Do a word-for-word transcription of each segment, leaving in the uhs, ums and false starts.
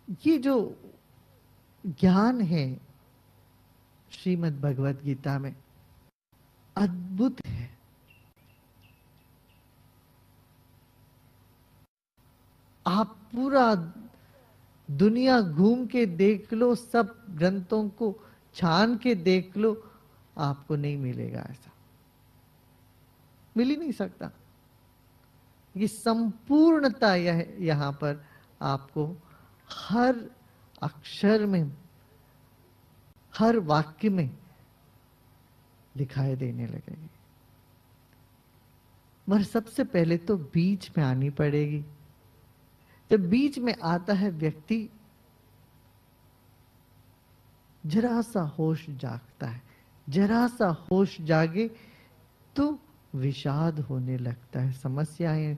ये जो ज्ञान है श्रीमद् भगवत गीता में अद्भुत है। आप पूरा दुनिया घूम के देख लो, सब ग्रंथों को छान के देख लो, आपको नहीं मिलेगा ऐसा, मिल ही नहीं सकता। ये संपूर्णता यह यहां पर आपको हर अक्षर में, हर वाक्य में दिखाई देने लगेगी। मगर सबसे पहले तो बीच में आनी पड़ेगी। जब बीच में आता है व्यक्ति, जरा सा होश जागता है, जरा सा होश जागे तो विषाद होने लगता है, समस्याएं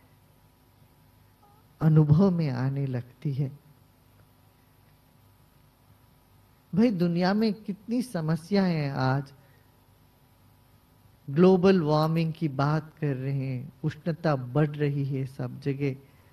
अनुभव में आने लगती है। भाई दुनिया में कितनी समस्याएं हैं आज, ग्लोबल वार्मिंग की बात कर रहे हैं, उष्णता बढ़ रही है, सब जगह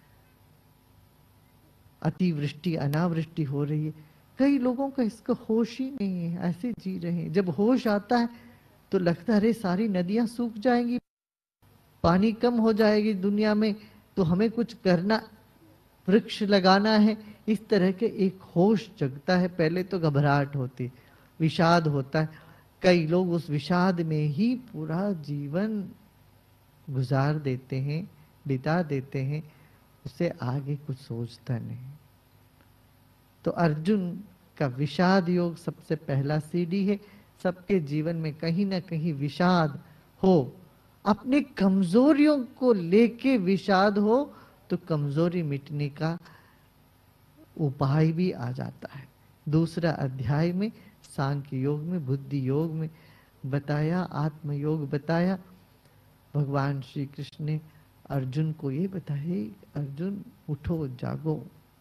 अतिवृष्टि अनावृष्टि हो रही है। कई लोगों का इसका होश ही नहीं है, ऐसे जी रहे हैं। जब होश आता है तो लगता है अरे सारी नदियां सूख जाएंगी, पानी कम हो जाएगी दुनिया में, तो हमें कुछ करना, वृक्ष लगाना है। इस तरह के एक होश जगता है। पहले तो घबराहट होती, विषाद होता है। कई लोग उस विषाद में ही पूरा जीवन गुजार देते हैं, बिता देते हैं, उससे आगे कुछ सोचता नहीं। तो अर्जुन का विषाद योग सबसे पहला सीढ़ी है। सबके जीवन में कहीं ना कहीं विषाद हो, अपने कमजोरियों को लेके विषाद हो, तो कमजोरी मिटने का उपाय भी आ जाता है। दूसरा अध्याय में सांख्य योग में, बुद्धि योग में बताया, आत्म योग बताया। भगवान श्री कृष्ण ने अर्जुन को ये बताया, अर्जुन उठो जागो,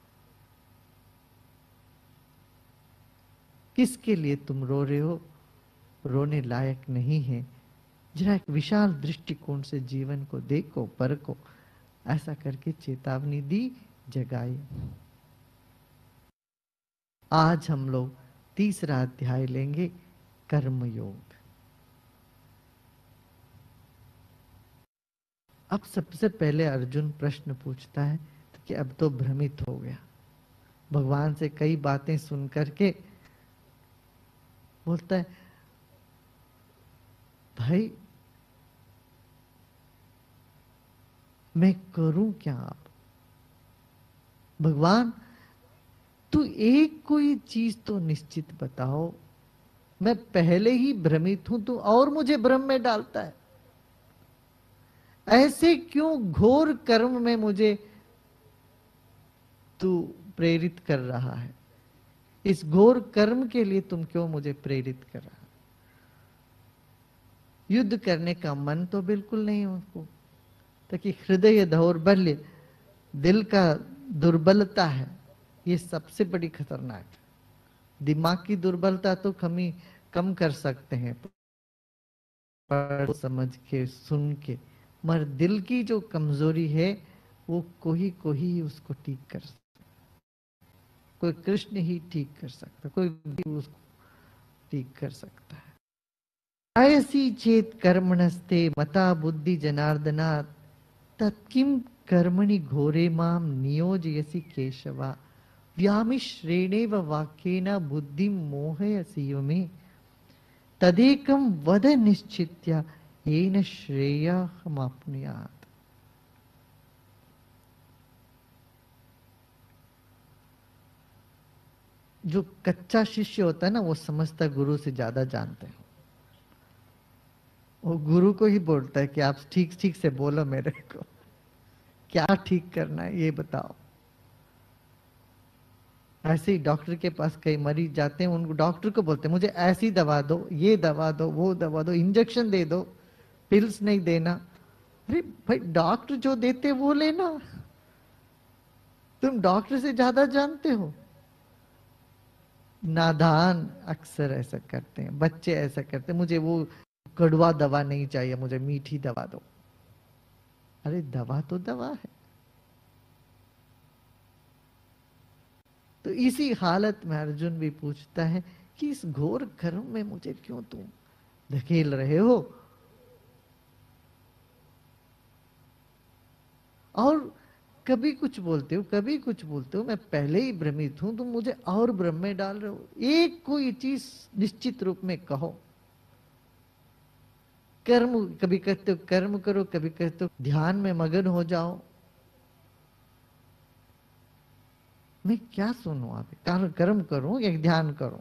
किसके लिए तुम रो रहे हो, रोने लायक नहीं है। जरा एक विशाल दृष्टिकोण से जीवन को देखो, परखो। ऐसा करके चेतावनी दी, जगाई। आज हम लोग तीसरा अध्याय लेंगे, कर्म योग। अब सबसे पहले अर्जुन प्रश्न पूछता है कि अब तो भ्रमित हो गया, भगवान से कई बातें सुन करके बोलता है भाई मैं करूं क्या? आप भगवान तू एक कोई चीज तो निश्चित बताओ, मैं पहले ही भ्रमित हूं, तू और मुझे भ्रम में डालता है। ऐसे क्यों घोर कर्म में मुझे तू प्रेरित कर रहा है? इस घोर कर्म के लिए तुम क्यों मुझे प्रेरित कर रहा है? युद्ध करने का मन तो बिल्कुल नहीं उसको, ताकि हृदय दौर्बल्य, दिल का दुर्बलता है, ये सबसे बड़ी खतरनाक है। दिमाग की दुर्बलता तो कमी कम कर सकते हैं पढ़ समझ के, सुन के, मगर दिल की जो कमजोरी है वो कोई कोई उसको ठीक कर सकता, कोई कृष्ण ही ठीक कर सकता, कोई भी उसको ठीक कर सकता है। ऐसी चेत कर्मणस्ते मता बुद्धि जनार्दना तत्किम कर्मणि घोरे माम नियोजयसि केशवा व्यामिश्रेणेव वाक्येन बुद्धि मोहयसीव में तदेकम वद निश्चित्य येन श्रेयहमाप्नुयात्। जो कच्चा शिष्य होता है ना, वो समझता गुरु से ज्यादा जानते हैं। वो गुरु को ही बोलता है कि आप ठीक ठीक से बोलो, मेरे को क्या ठीक करना है ये बताओ। ऐसे ही डॉक्टर के पास कई मरीज जाते हैं, उनको डॉक्टर को बोलते हैं मुझे ऐसी दवा दो, ये दवा दो, वो दवा दो, इंजेक्शन दे दो, पिल्स नहीं देना। अरे भाई डॉक्टर जो देते वो लेना, तुम डॉक्टर से ज्यादा जानते हो। नादान अक्सर ऐसा करते हैं, बच्चे ऐसा करते हैं, मुझे वो कड़वा दवा नहीं चाहिए, मुझे मीठी दवा दो। अरे दवा तो दवा है। तो इसी हालत में अर्जुन भी पूछता है कि इस घोर कर्म में मुझे क्यों तुम धकेल रहे हो। और कभी कुछ बोलते हो, कभी कुछ बोलते हो, मैं पहले ही भ्रमित हूं, तुम मुझे और भ्रम में डाल रहे हो। एक कोई चीज निश्चित रूप में कहो। कर्म कभी कहते हो कर्म करो, कभी कहते हो ध्यान में मगन हो जाओ। मैं क्या सुनूं? आप कर्म करूं या ध्यान करूं?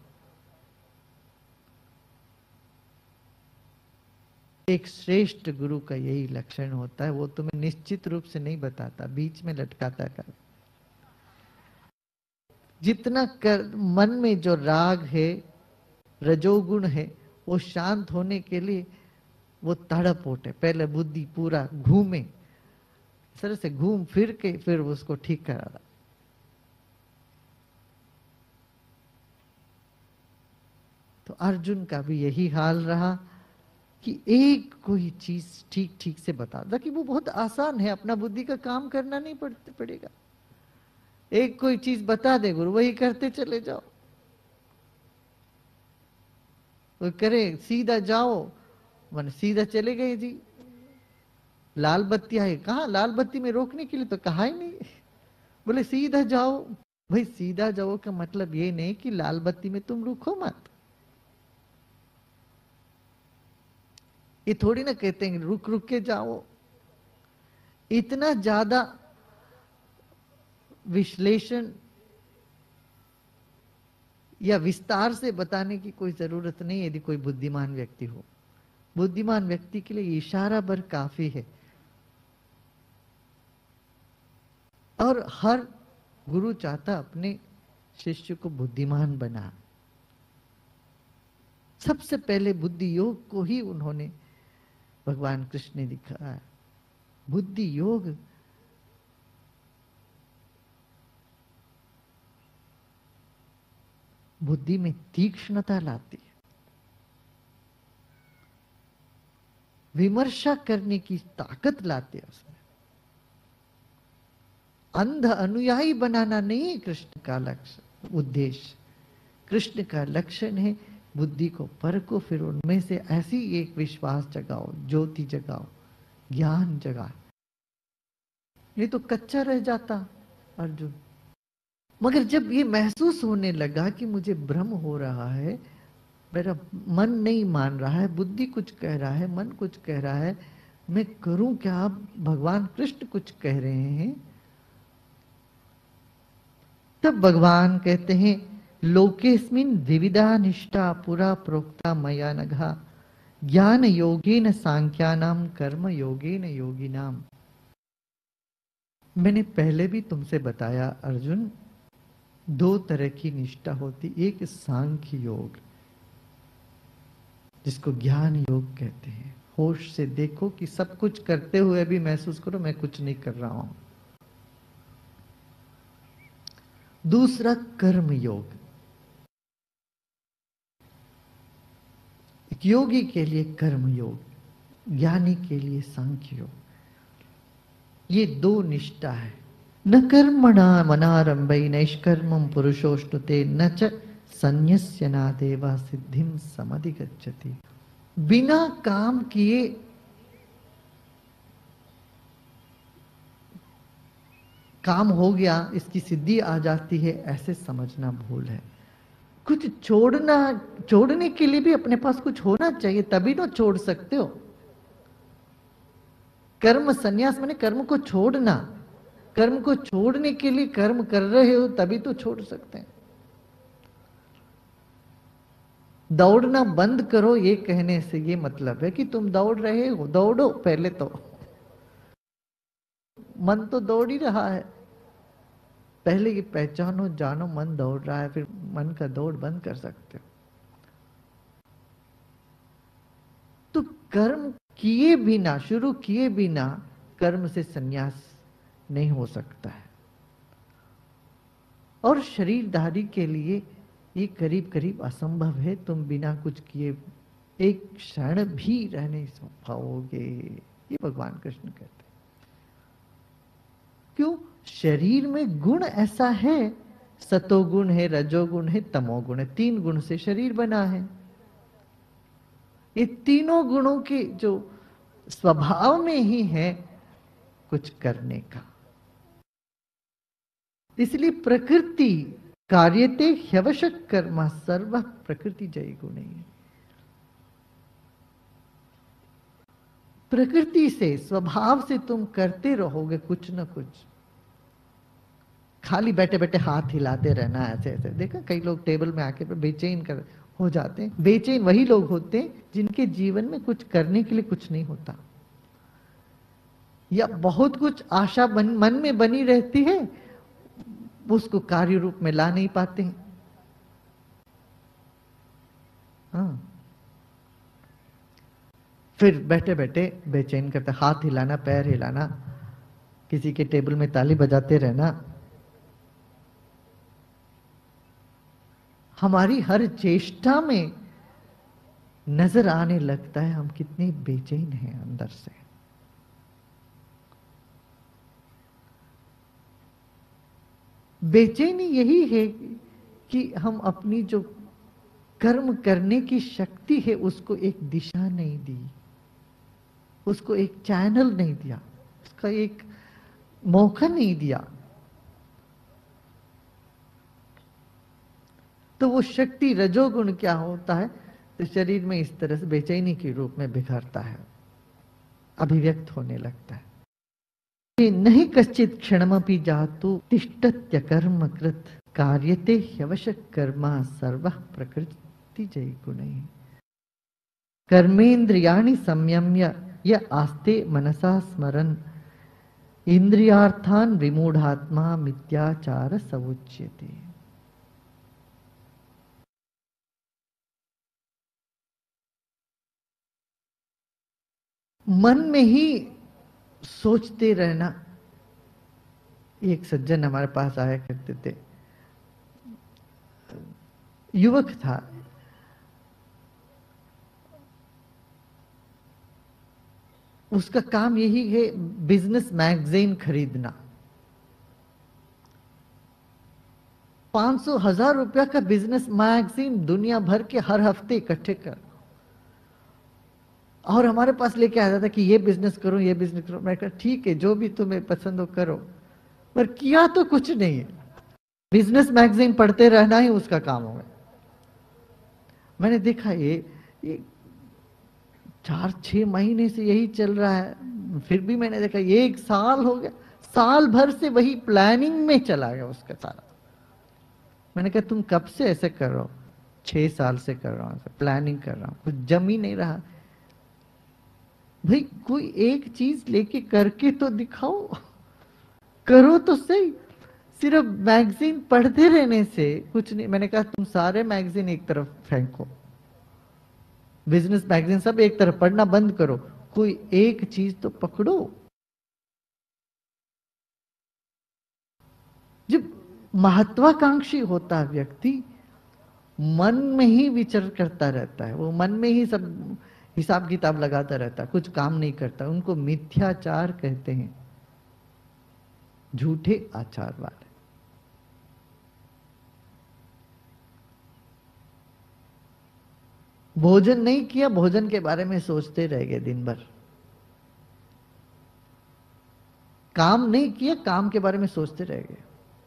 एक श्रेष्ठ गुरु का यही लक्षण होता है, वो तुम्हें निश्चित रूप से नहीं बताता, बीच में लटकाता कर। जितना कर मन में जो राग है, रजोगुण है, वो शांत होने के लिए वो तड़प उठे, पहले बुद्धि पूरा घूमे, इस तरह से घूम फिर के फिर उसको ठीक करा रहा। तो अर्जुन का भी यही हाल रहा कि एक कोई चीज ठीक ठीक से बता दो कि वो बहुत आसान है, अपना बुद्धि का काम करना नहीं पड़ेगा। एक कोई चीज बता दे गुरु, वही करते चले जाओ। वो करे सीधा जाओ, मन सीधा चले गए जी। लाल बत्ती है, कहा लाल बत्ती में रोकने के लिए तो कहा ही नहीं, बोले सीधा जाओ। भाई सीधा जाओ का मतलब ये नहीं कि लाल बत्ती में तुम रुको मत। ये थोड़ी ना कहते हैं रुक रुक के जाओ। इतना ज्यादा विश्लेषण या विस्तार से बताने की कोई जरूरत नहीं यदि कोई बुद्धिमान व्यक्ति हो। बुद्धिमान व्यक्ति के लिए इशारा भर काफी है। और हर गुरु चाहता अपने शिष्य को बुद्धिमान बना। सबसे पहले बुद्धि योग को ही उन्होंने भगवान कृष्ण ने दिखाया। बुद्धि योग बुद्धि में तीक्ष्णता लाती है, विमर्शा करने की ताकत लाती है उसमें। अंध अनुयायी बनाना नहीं है कृष्ण का लक्ष्य, उद्देश्य। कृष्ण का लक्षण है बुद्धि को परखो, फिर उनमें से ऐसी एक विश्वास जगाओ, ज्योति जगाओ, ज्ञान जगा। ये तो कच्चा रह जाता अर्जुन। मगर जब ये महसूस होने लगा कि मुझे भ्रम हो रहा है, मेरा मन नहीं मान रहा है, बुद्धि कुछ कह रहा है, मन कुछ कह रहा है, मैं करूं क्या? भगवान कृष्ण कुछ कह रहे हैं। तब भगवान कहते हैं लोकेस्मिन विविधा निष्ठा पुरा प्रोक्ता मया नघा ज्ञान योगेन सांख्यानाम कर्म योगेन योगिनाम। मैंने पहले भी तुमसे बताया अर्जुन, दो तरह की निष्ठा होती। एक सांख्य योग, जिसको ज्ञान योग कहते हैं। होश से देखो कि सब कुछ करते हुए भी महसूस करो मैं कुछ नहीं कर रहा हूं। दूसरा कर्म योग। एक योगी के लिए कर्म योग, ज्ञानी के लिए सांख्य योग। ये दो निष्ठा है। न कर्मणा मनारंभई नैष्कर्मं पुरुषोष्णुते न च संन्यस्य नादेवा सिद्धिम समधिगच्छति। बिना काम किए काम हो गया, इसकी सिद्धि आ जाती है, ऐसे समझना भूल है। कुछ छोड़ना, छोड़ने के लिए भी अपने पास कुछ होना चाहिए, तभी तो छोड़ सकते हो। कर्म संन्यास माने कर्म को छोड़ना। कर्म को छोड़ने के लिए कर्म कर रहे हो तभी तो छोड़ सकते हैं। दौड़ना बंद करो ये कहने से ये मतलब है कि तुम दौड़ रहे हो, दौड़ो पहले तो। मन तो दौड़ ही रहा है, पहले ये पहचानो, जानो मन दौड़ रहा है, फिर मन का दौड़ बंद कर सकते हो। तो कर्म किए बिना, शुरू किए बिना कर्म से संन्यास नहीं हो सकता है। और शरीरधारी के लिए ये करीब करीब असंभव है। तुम बिना कुछ किए एक क्षण भी रह नहीं पाओगे, ये भगवान कृष्ण कहते हैं। क्यों? शरीर में गुण ऐसा है, सतोगुण है, रजोगुण है, तमोगुण है। तीन गुण से शरीर बना है। ये तीनों गुणों के जो स्वभाव में ही है कुछ करने का। इसलिए प्रकृति कार्यते ह्यवशक कर्म सर्व प्रकृति जय गुण है। प्रकृति से, स्वभाव से तुम करते रहोगे कुछ ना कुछ। खाली बैठे बैठे हाथ हिलाते रहना ऐसे ऐसे। देखा कई लोग टेबल में आके बेचैन कर हो जाते हैं। बेचैन वही लोग होते हैं जिनके जीवन में कुछ करने के लिए कुछ नहीं होता, या बहुत कुछ आशा बन, मन में बनी रहती है, उसको कार्य रूप में ला नहीं पाते हैं। हाँ, फिर बैठे बैठे बेचैन करते, हाथ हिलाना, पैर हिलाना, किसी के टेबल में ताली बजाते रहना। हमारी हर चेष्टा में नजर आने लगता है हम कितने बेचैन हैं अंदर से। बेचैनी यही है कि हम अपनी जो कर्म करने की शक्ति है उसको एक दिशा नहीं दी, उसको एक चैनल नहीं दिया, उसका एक मौका नहीं दिया। तो वो शक्ति रजोगुण क्या होता है, तो शरीर में इस तरह से बेचैनी के रूप में बिखरता है, अभिव्यक्त होने लगता है। नहीं कश्चित क्षणमपि जातु तिष्ठत्य कर्म कृत कार्यते ह्यवशक कर्मा सर्व प्रकृति जय गुणैः। कर्मेन्द्रियाणि संयम्य य आस्ते मनसा स्मरन् इंद्रियार्थान विमूढ़ात्मा मिथ्याचार समुच्यते। मन में ही सोचते रहना। एक सज्जन हमारे पास आया करते थे, युवक था, उसका काम यही है बिजनेस मैगजीन खरीदना। पांच सौ हजार रुपया का बिजनेस मैगजीन दुनिया भर के हर हफ्ते इकट्ठे कर, और हमारे पास लेके आता था कि ये बिजनेस करो, ये बिजनेस करो। मैं कहा ठीक है, जो भी तुम्हें पसंद हो करो, पर किया तो कुछ नहीं है। बिजनेस मैगजीन पढ़ते रहना ही उसका काम होगा। मैंने देखा ये ये चार छह महीने से यही चल रहा है, फिर भी मैंने देखा ये एक साल हो गया, साल भर से वही प्लानिंग में चला गया उसका सारा। मैंने कहा तुम कब से ऐसे कर रहे हो? छह साल से कर रहा हूं, प्लानिंग कर रहा हूं, कुछ जम ही नहीं रहा। भाई कोई एक चीज लेके करके तो दिखाओ, करो तो सही। सिर्फ मैगजीन पढ़ते रहने से कुछ नहीं। मैंने कहा तुम सारे मैगजीन एक तरफ फेंको, बिजनेस मैगजीन सब एक तरफ, पढ़ना बंद करो, कोई एक चीज तो पकड़ो। जब महत्वाकांक्षी होता है व्यक्ति, मन में ही विचर करता रहता है, वो मन में ही सब हिसाब किताब लगाता रहता है, कुछ काम नहीं करता। उनको मिथ्याचार कहते हैं, झूठे आचार वाले। भोजन नहीं किया, भोजन के बारे में सोचते रह गए दिन भर। काम नहीं किया, काम के बारे में सोचते रह गए।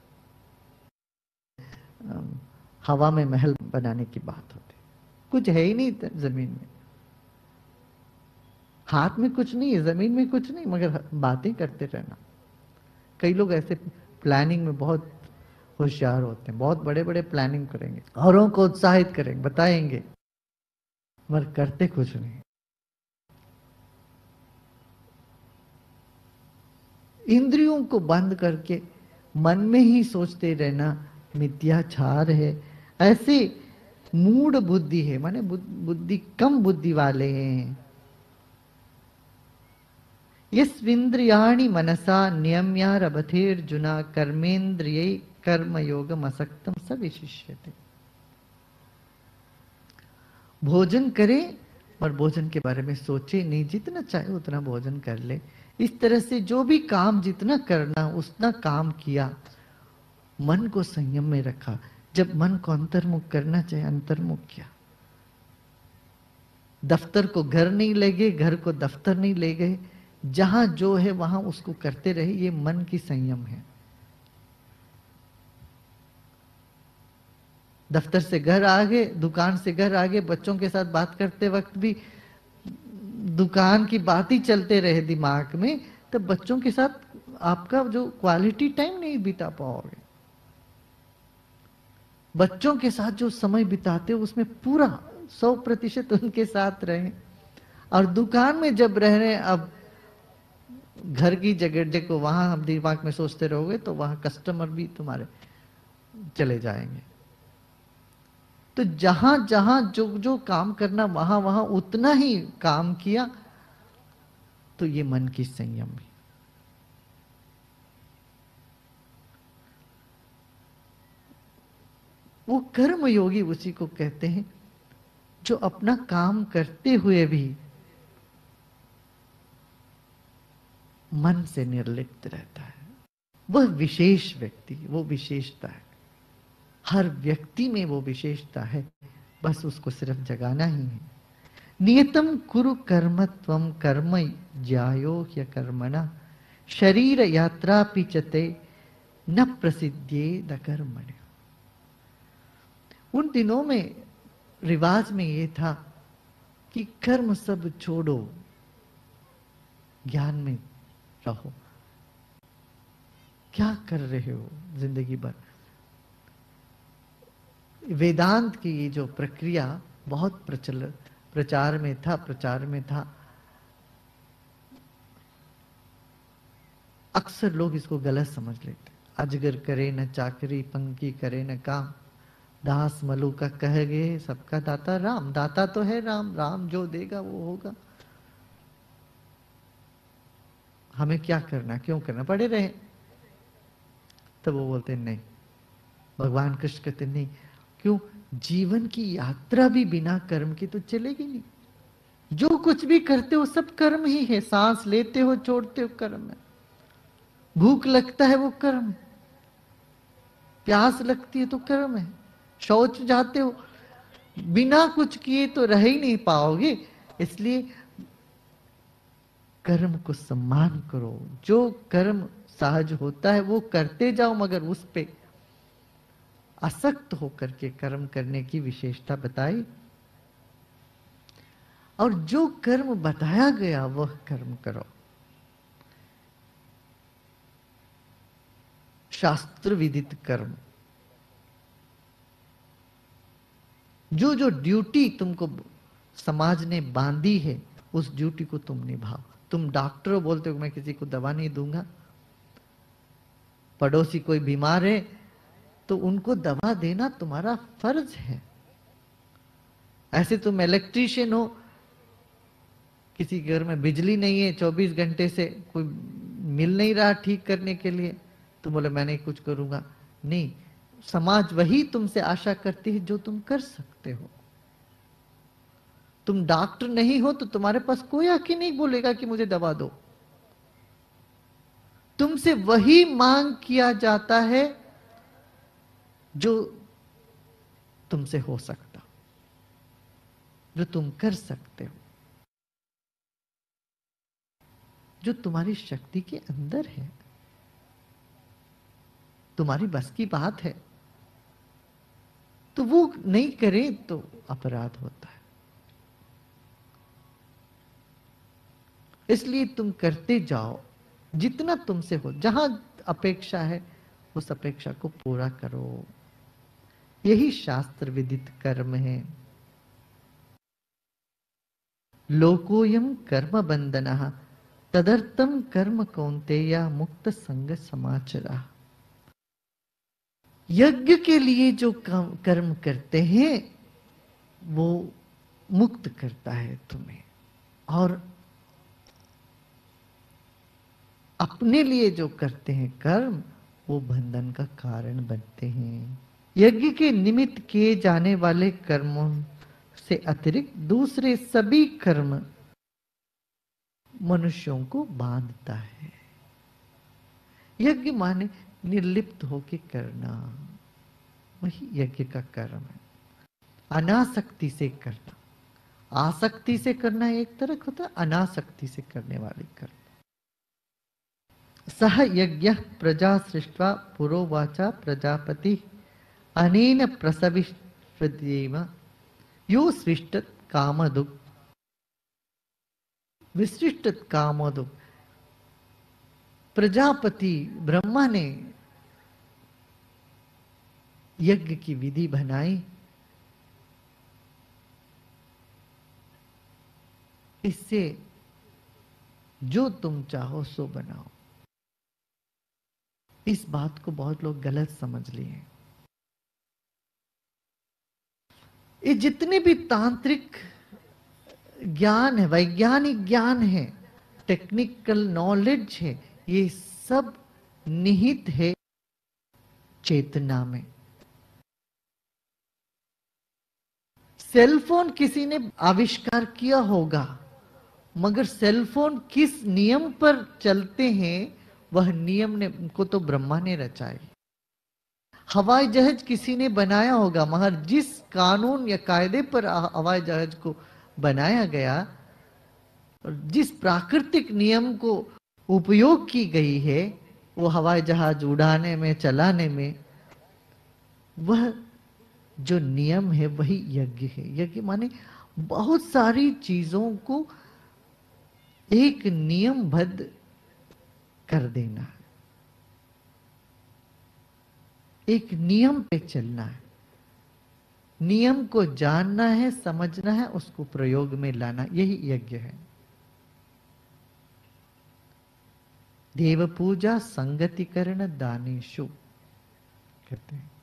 हवा में महल बनाने की बात होती, कुछ है ही नहीं जमीन में, हाथ में कुछ नहीं है, जमीन में कुछ नहीं, मगर बातें करते रहना। कई लोग ऐसे प्लानिंग में बहुत होशियार होते हैं, बहुत बड़े बड़े प्लानिंग करेंगे, औरों को उत्साहित करेंगे, बताएंगे, मगर करते कुछ नहीं। इंद्रियों को बंद करके मन में ही सोचते रहना मिथ्याचार है। ऐसे मूढ़ बुद्धि है, माने बुद्धि कम बुद्धि वाले हैं। यस्विंद्रियाणि मनसा नियम्यारभतेर्जुना कर्मेन्द्रियै कर्मयोगम असक्तम स विशिष्यते। भोजन करे और भोजन के बारे में सोचे नहीं, जितना चाहे उतना भोजन कर ले। इस तरह से जो भी काम जितना करना उतना काम किया, मन को संयम में रखा। जब मन को अंतर्मुख करना चाहे, अंतर्मुख किया। दफ्तर को घर नहीं ले गए, घर को दफ्तर नहीं ले गए, जहां जो है वहां उसको करते रहे। ये मन की संयम है। दफ्तर से घर आ गए, दुकान से घर आ गए, बच्चों के साथ बात करते वक्त भी दुकान की बात ही चलते रहे दिमाग में, तब बच्चों के साथ आपका जो क्वालिटी टाइम नहीं बिता पाओगे। बच्चों के साथ जो समय बिताते हो उसमें पूरा सौ प्रतिशत उनके साथ रहें। और दुकान में जब रह रहे हैं, अब घर की जगह देखो, वहां हम दिमाग में सोचते रहोगे तो वहां कस्टमर भी तुम्हारे चले जाएंगे। तो जहां जहां जो जो काम करना, वहां वहां उतना ही काम किया, तो ये मन की संयम है। वो कर्म योगी उसी को कहते हैं जो अपना काम करते हुए भी मन से निर्लिप्त रहता है। वह विशेष व्यक्ति, वो विशेषता है। हर व्यक्ति में वो विशेषता है, बस उसको सिर्फ जगाना ही है। नियतम कुरु कर्मत्वम कर्म ज्यायो ह्य कर्मणा शरीर यात्रा पिचते न प्रसिद्धे द कर्मण्य। उन दिनों में रिवाज में ये था कि कर्म सब छोड़ो, ज्ञान में रहो। क्या कर रहे हो जिंदगी भर? वेदांत की ये जो प्रक्रिया बहुत प्रचल प्रचार में था प्रचार में था अक्सर लोग इसको गलत समझ लेते। अजगर करे न चाकरी, पंखी करे न काम, दास मलु का कह गए सबका दाता राम। दाता तो है राम, राम जो देगा वो होगा। हमें क्या करना, क्यों करना, पड़े रहे। तब वो बोलते नहीं, भगवान कृष्ण कहते नहीं, क्यों? जीवन की यात्रा भी बिना कर्म की तो चलेगी नहीं। जो कुछ भी करते हो सब कर्म ही है। सांस लेते हो छोड़ते हो कर्म है। भूख लगता है वो कर्म, प्यास लगती है तो कर्म है। शौच जाते हो, बिना कुछ किए तो रह ही नहीं पाओगे। इसलिए कर्म को सम्मान करो। जो कर्म सहज होता है वो करते जाओ, मगर उस पे आसक्त होकर के कर्म करने की विशेषता बताई। और जो कर्म बताया गया वह कर्म करो। शास्त्र विदित कर्म, जो जो ड्यूटी तुमको समाज ने बांधी है उस ड्यूटी को तुम निभाओ। तुम डॉक्टर हो, बोलते हो मैं किसी को दवा नहीं दूंगा। पड़ोसी कोई बीमार है तो उनको दवा देना तुम्हारा फर्ज है। ऐसे तुम इलेक्ट्रीशियन हो, किसी घर में बिजली नहीं है, चौबीस घंटे से कोई मिल नहीं रहा ठीक करने के लिए, तुम बोले मैं नहीं कुछ करूंगा। नहीं, समाज वही तुमसे आशा करती है जो तुम कर सकते हो। तुम डॉक्टर नहीं हो तो तुम्हारे पास कोई आके नहीं बोलेगा कि मुझे दवा दो। तुमसे वही मांग किया जाता है जो तुमसे हो सकता, जो तुम कर सकते हो, जो तुम्हारी शक्ति के अंदर है, तुम्हारी बस की बात है। तो वो नहीं करे तो अपराध होता है। इसलिए तुम करते जाओ जितना तुमसे हो। जहां अपेक्षा है उस अपेक्षा को पूरा करो। यही शास्त्र विदित कर्म है। लोकोयम कर्म बंधनः तदर्थम कर्म कौन्तेय मुक्त संग समाचरा। यज्ञ के लिए जो कर्म करते हैं वो मुक्त करता है तुम्हें, और अपने लिए जो करते हैं कर्म वो बंधन का कारण बनते हैं। यज्ञ के निमित्त किए जाने वाले कर्मों से अतिरिक्त दूसरे सभी कर्म मनुष्यों को बांधता है। यज्ञ माने निर्लिप्त होके करना, वही यज्ञ का कर्म है। अनासक्ति से करना, आसक्ति से करना एक तरह होता है, अनासक्ति से करने वाले कर्म। सह यज्ञ प्रजा सृष्ट्वा पुरोवाचा प्रजापति अनेन प्रसविष्येम यो सृष्टत कामदुक् विसृष्टत कामदुक्। प्रजापति ब्रह्मा ने यज्ञ की विधि बनाई, इससे जो तुम चाहो सो बनाओ। इस बात को बहुत लोग गलत समझ लिए। ये जितने भी तांत्रिक ज्ञान है, वैज्ञानिक ज्ञान है, टेक्निकल नॉलेज है, ये सब निहित है चेतना में। सेलफोन किसी ने आविष्कार किया होगा, मगर सेलफोन किस नियम पर चलते हैं वह नियम ने को तो ब्रह्मा ने रचा है। हवाई जहाज किसी ने बनाया होगा, मगर जिस कानून या कायदे पर हवाई जहाज को बनाया गया और जिस प्राकृतिक नियम को उपयोग की गई है वो हवाई जहाज उड़ाने में, चलाने में, वह जो नियम है वही यज्ञ है। यज्ञ माने बहुत सारी चीजों को एक नियमबद्ध कर देना, एक नियम पे चलना है, नियम को जानना है, समझना है, उसको प्रयोग में लाना, यही यज्ञ है। देव पूजा संगतिकरण दानेशु कहते हैं।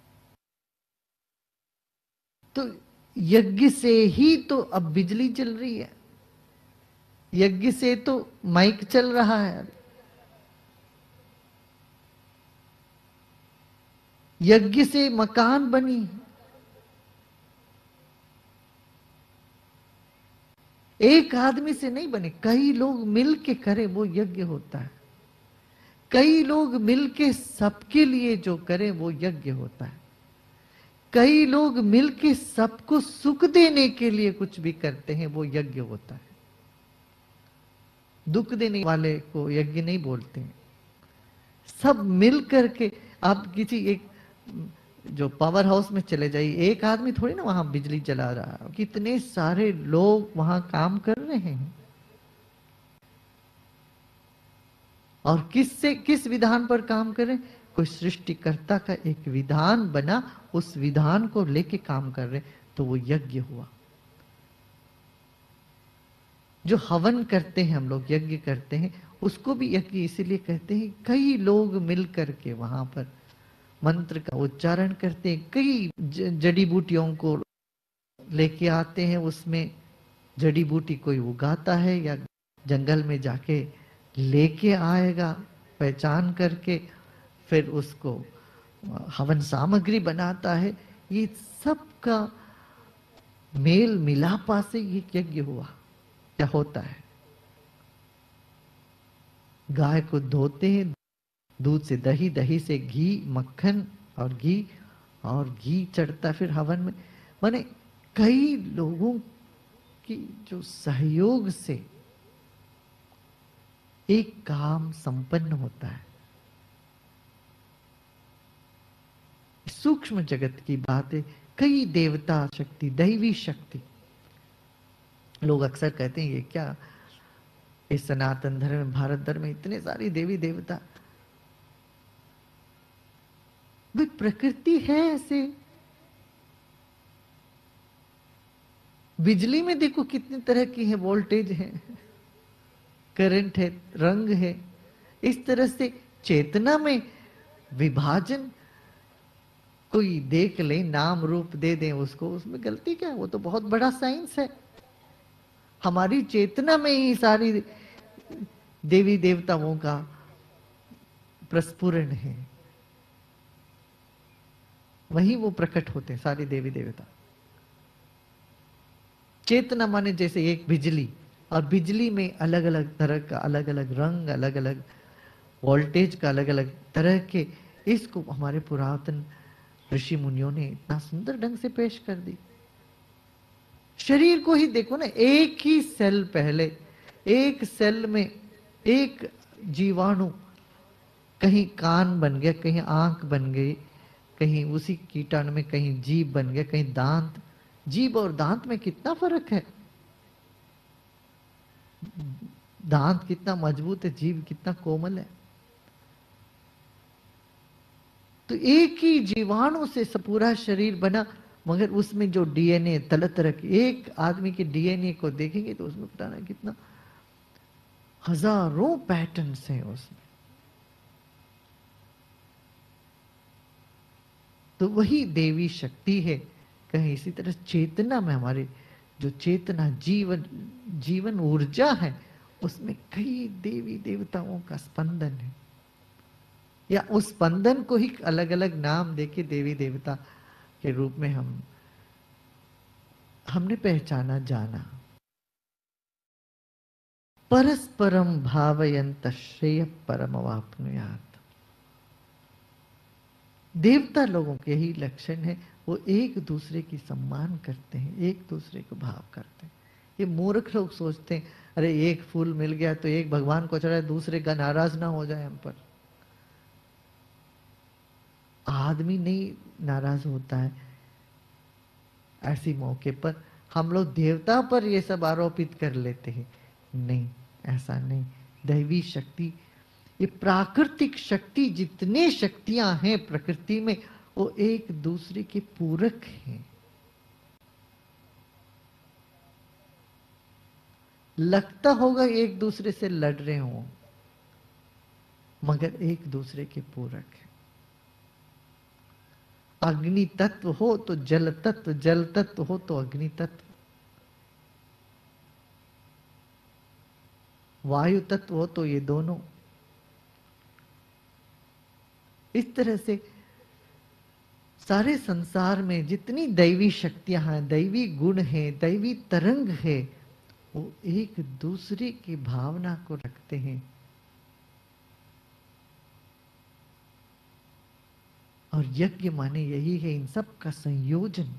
तो यज्ञ से ही तो अब बिजली चल रही है, यज्ञ से तो माइक चल रहा है, यज्ञ से मकान बनी। एक आदमी से नहीं बने, कई लोग मिलके करे वो यज्ञ होता है। कई लोग मिलके सबके लिए जो करे वो यज्ञ होता है। कई लोग मिलके सबको सुख देने के लिए कुछ भी करते हैं वो यज्ञ होता है। दुख देने वाले को यज्ञ नहीं बोलते हैं। सब मिल करके, आप किसी एक जो पावर हाउस में चले जाइए, एक आदमी थोड़ी ना वहां बिजली जला रहा है, कितने सारे लोग वहां काम कर रहे हैं। और किस से किस विधान पर काम करें? कोई सृष्टिकर्ता का एक विधान बना, उस विधान को लेके काम कर रहे, तो वो यज्ञ हुआ। जो हवन करते हैं हम लोग, यज्ञ करते हैं, उसको भी यज्ञ इसीलिए कहते हैं, कई लोग मिल करके वहां पर मंत्र का उच्चारण करते हैं, कई जड़ी बूटियों को लेके आते हैं, उसमें जड़ी बूटी कोई उगाता है या जंगल में जाके लेके आएगा पहचान करके, फिर उसको हवन सामग्री बनाता है। ये सब का मेल मिलापा से ये यज्ञ हुआ। क्या होता है? गाय को धोते हैं, दूध से दही, दही से घी, मक्खन और घी, और घी चढ़ता फिर हवन में। माने कई लोगों की जो सहयोग से एक काम संपन्न होता है। सूक्ष्म जगत की बात है, कई देवता शक्ति, दैवी शक्ति। लोग अक्सर कहते हैं ये क्या, इस सनातन धर्म में, भारत धर्म में इतने सारी देवी देवता। वे प्रकृति है ऐसे। बिजली में देखो कितनी तरह की है, वोल्टेज है, करंट है, रंग है। इस तरह से चेतना में विभाजन कोई देख ले, नाम रूप दे दे उसको, उसमें गलती क्या है? वो तो बहुत बड़ा साइंस है। हमारी चेतना में ही सारी देवी देवताओं का प्रस्फुरण है, वही वो प्रकट होते हैं सारी देवी देवता। चेतना माने जैसे एक बिजली, और बिजली में अलग अलग तरह का, अलग अलग रंग, अलग अलग वोल्टेज का, अलग अलग तरह के इसको हमारे पुरातन ऋषि मुनियों ने इतना सुंदर ढंग से पेश कर दी। शरीर को ही देखो ना, एक ही सेल, पहले एक सेल में एक जीवाणु, कहीं कान बन गया, कहीं आंख बन गई, कहीं उसी कीटाणु में कहीं जीभ बन गया, कहीं दांत। जीभ और दांत में कितना फर्क है। दांत कितना मजबूत है, जीभ कितना कोमल है। तो एक ही जीवाणु से पूरा शरीर बना, मगर उसमें जो डीएनए तरह तरह के, एक आदमी के डीएनए को देखेंगे तो उसमें पता नहीं कितना हजारों पैटर्न्स हैं उसमें। तो वही देवी शक्ति है। कहीं इसी तरह चेतना में हमारे जो चेतना, जीवन जीवन ऊर्जा है, उसमें कई देवी देवताओं का स्पंदन है। या उस स्पंदन को ही अलग अलग नाम देके देवी देवता के रूप में हम हमने पहचाना, जाना। परस्परम भावयंत श्रेय परम वाप्नुयात। देवता लोगों के ही लक्षण है, वो एक दूसरे की सम्मान करते हैं, एक दूसरे को भाव करते हैं। ये मूर्ख लोग सोचते हैं अरे एक फूल मिल गया तो एक भगवान को चढ़ाए, दूसरे का नाराज ना हो जाए हम पर। आदमी नहीं नाराज होता है ऐसी मौके पर, हम लोग देवता पर ये सब आरोपित कर लेते हैं। नहीं, ऐसा नहीं। दैवी शक्ति, ये प्राकृतिक शक्ति, जितने शक्तियां हैं प्रकृति में, वो एक दूसरे के पूरक हैं। लगता होगा एक दूसरे से लड़ रहे हो, मगर एक दूसरे के पूरक है। अग्नि तत्व हो तो जल तत्व, जल तत्व हो तो अग्नि तत्व, वायु तत्व हो तो ये दोनों। इस तरह से सारे संसार में जितनी दैवी शक्तियां हैं, दैवी गुण हैं, दैवी तरंग है, वो एक दूसरे की भावना को रखते हैं। और यज्ञ माने यही है, इन सब का संयोजन।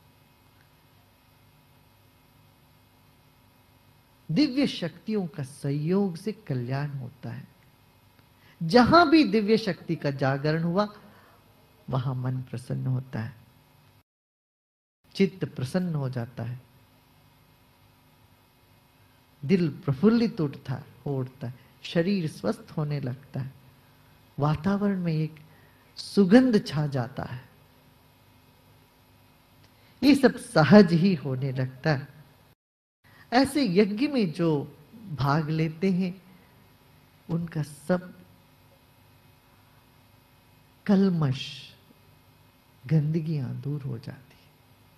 दिव्य शक्तियों का संयोग से कल्याण होता है। जहां भी दिव्य शक्ति का जागरण हुआ, वहां मन प्रसन्न होता है, चित्त प्रसन्न हो जाता है, दिल प्रफुल्लित उठता हो उठता है, शरीर स्वस्थ होने लगता है, वातावरण में एक सुगंध छा जाता है। ये सब सहज ही होने लगता है। ऐसे यज्ञ में जो भाग लेते हैं, उनका सब कलमश, गंदगियां दूर हो जाती है।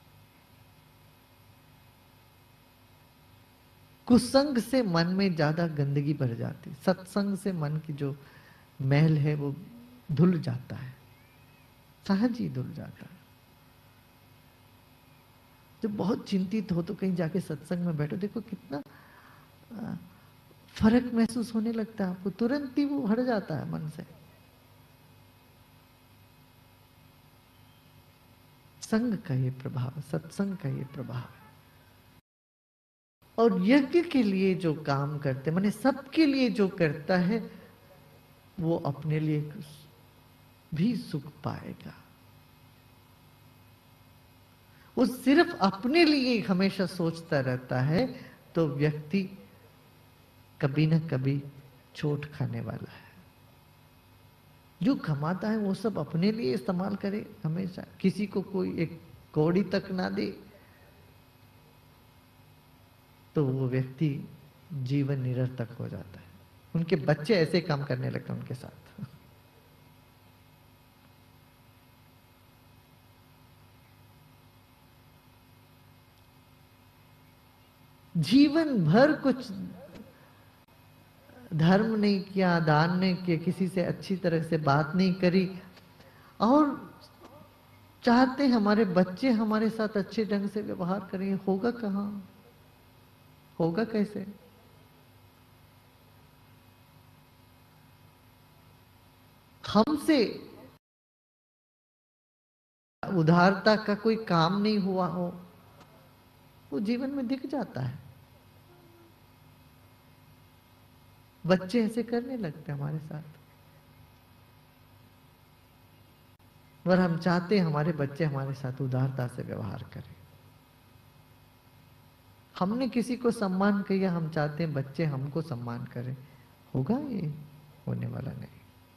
कुसंग से मन में ज्यादा गंदगी भर जाती, सत्संग से मन की जो मैल है वो धुल जाता है, सहज ही धुल जाता है। जब बहुत चिंतित हो तो कहीं जाके सत्संग में बैठो, देखो कितना फर्क महसूस होने लगता है आपको, तुरंत ही वो हट जाता है मन से। संग का ये प्रभाव, सत्संग का ये प्रभाव। और यज्ञ के लिए जो काम करते, माने सबके लिए जो करता है, वो अपने लिए भी सुख पाएगा। वो सिर्फ अपने लिए हमेशा सोचता रहता है तो व्यक्ति कभी न कभी चोट खाने वाला है। जो कमाता है वो सब अपने लिए इस्तेमाल करे, हमेशा किसी को कोई एक कौड़ी तक ना दे, तो वो व्यक्ति जीवन निरर्थक हो जाता है। उनके बच्चे ऐसे काम करने लगते हैं उनके साथ। जीवन भर कुछ धर्म नहीं किया, दान नहीं किया, किसी से अच्छी तरह से बात नहीं करी, और चाहते हमारे बच्चे हमारे साथ अच्छे ढंग से व्यवहार करें। होगा कहां, होगा कैसे? हमसे उदारता का कोई काम नहीं हुआ हो, वो जीवन में दिख जाता है। बच्चे ऐसे करने लगते हैं हमारे साथ, और हम चाहते हैं हमारे बच्चे हमारे साथ उदारता से व्यवहार करें। हमने किसी को सम्मान किया, हम चाहते हैं बच्चे हमको सम्मान करें। होगा ये? होने वाला नहीं।